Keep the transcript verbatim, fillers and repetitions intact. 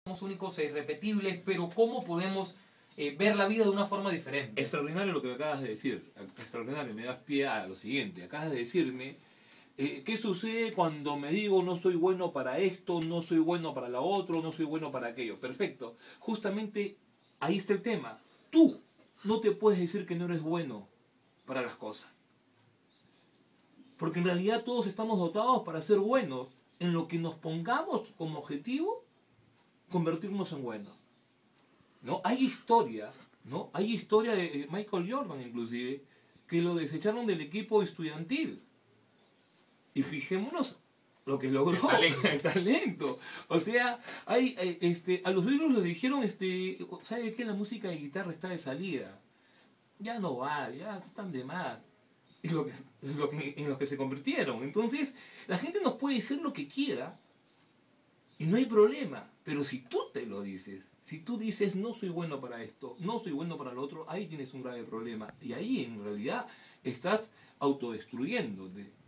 somos únicos e irrepetibles, pero ¿cómo podemos eh, ver la vida de una forma diferente? Extraordinario lo que me acabas de decir. Extraordinario, me das pie a lo siguiente. Acabas de decirme, eh, ¿qué sucede cuando me digo no soy bueno para esto, no soy bueno para lo otro, no soy bueno para aquello? Perfecto. Justamente ahí está el tema. Tú no te puedes decir que no eres bueno para las cosas. Porque en realidad todos estamos dotados para ser buenos. En lo que nos pongamos como objetivo, convertirnos en buenos. ¿No? Hay historia, ¿no? Hay historia de Michael Jordan inclusive, que lo desecharon del equipo estudiantil. Y fijémonos lo que logró. El talento. El talento. O sea, hay, este, a los libros le dijeron, este, ¿sabe qué? La música de guitarra está de salida. Ya no va, ya están de más. Es lo que, es lo que, en lo que se convirtieron. Entonces, la gente nos puede decir lo que quiera y no hay problema. Pero si tú te lo dices, si tú dices no soy bueno para esto, no soy bueno para lo otro, ahí tienes un grave problema. Y ahí en realidad estás autodestruyéndote.